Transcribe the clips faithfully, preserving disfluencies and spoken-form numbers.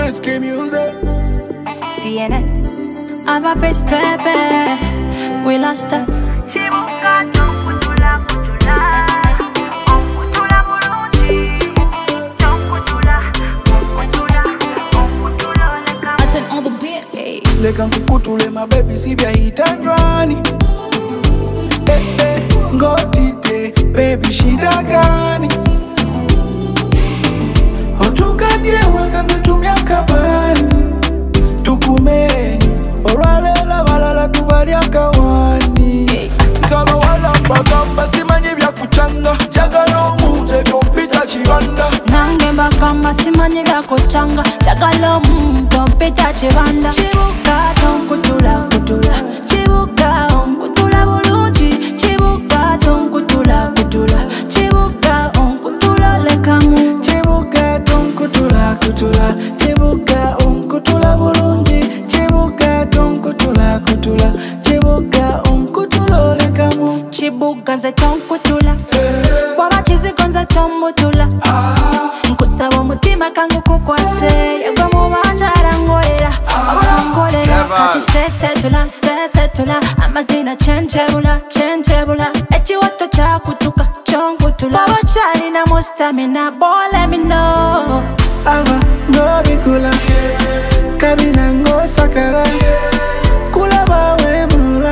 whiskey music. D N S, I'm a best baby. Willar Stary. Kibuga don't kutula kutula, on kutula bulungi. Don't kutula, on kutula, on kutula leka. Attend on the beat. Hey. Leka nkukutule my baby sivya hitandwani. Eh eh, ngotite baby shida gani? Otukadye wakanze tumyaka bani. Tukume, orwalela balala tubalya kawani. Kama wala mbagamba simanyi bya kuchanga. Jagala omuze tompita chibanda. Nange mbagamba simanyi bya kuchanga. Jagala omuze tompita chibanda. Kibuga tonkutula kutula. Kibuga onkutula bulungi. Kibuga tonkutula kutula. Kibuga onkutula lekamu. Kibuga tonkutula kutula. Kibuga onkutula bulungi. Kibuga tonkutula kutula. Kibuga onkutula lekamu. Kibuga nze tonkutula. Bwaba kizigo nze tombutula. Nkusaba omutima kangu kukwase. Yegwe mu banjala ngolera. Obankolera kati sesetula sesetula. Amazina chenjebula chenjebula. Ekiwato kyakutuka kyonkutula. Bwaba kyalinamu stamina boy let me know. Ava ngobikula kabina ngosakala kula bawe mula.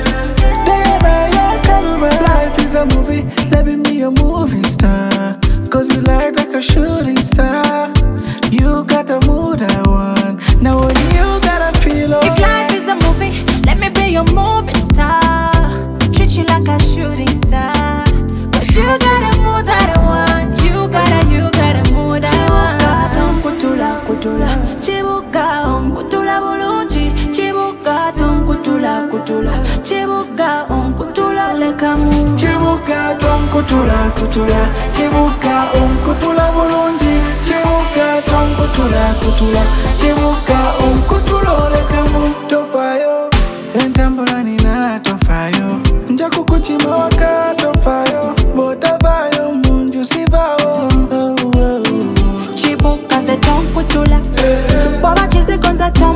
Life is a movie, let me be a movie star. Cause you like like a shooting star. You got the mood I want. Now what you gotta feel okay. If life is a movie, let me be your movie star. Treat you like a shooting star. Cause you got a mood that I want. You got a, you got a mood I want. Tonkutula kutula. Kibuga onkutula bulungi. Kibuga tonkutula kutula. Kibuga onkutula lekamu. Kibuga tonkutula kutula. Kibuga onkutula bulungi. Kibuga tonkutula kutula. Kibuga onkutula lekamu. Tofayo entambula nina tofayo. Nja kukuchima waka tofayo. Botafayo munju sivao. Kibuga nze tonkutula. Bwaba kizigo nze tonkutula.